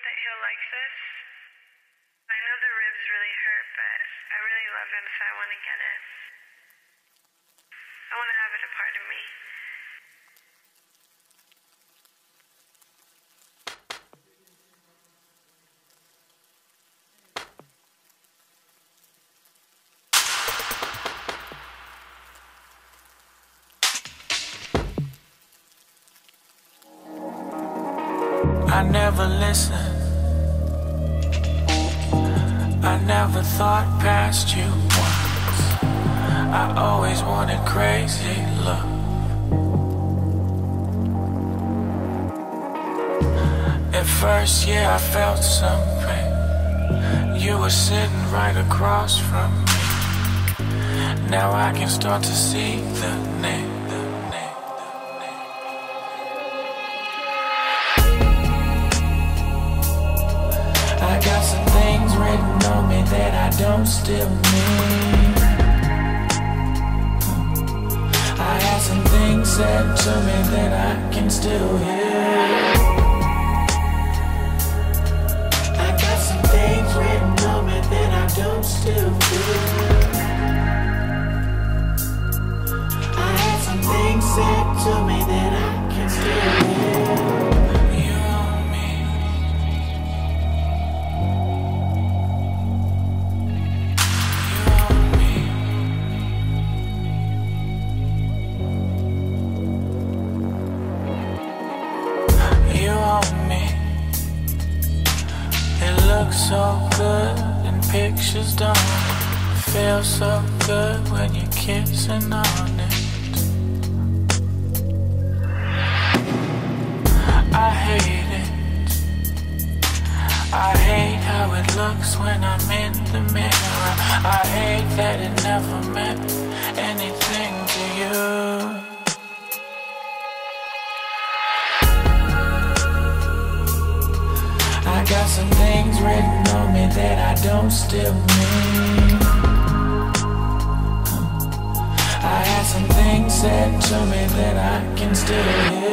that he'll like this. I know the ribs really hurt, but I really love him, so I want to get it. I want to have it a part of me. I never listened. I never thought past you once. I always wanted crazy love. At first, yeah, I felt some pain. You were sitting right across from me. Now I can start to see the name. I got some things written on me that I don't still mean. I had some things said to me that I can still hear. I got some things written on me that I don't still feel. I had some things said to me that I can still hear. So good in pictures, don't it? Feel so good when you're kissing on it. I hate it. I hate how it looks when I'm in the mirror. I hate that it never meant anything to you. I got some things written on me that I don't still mean. I had some things said to me that I can still hear.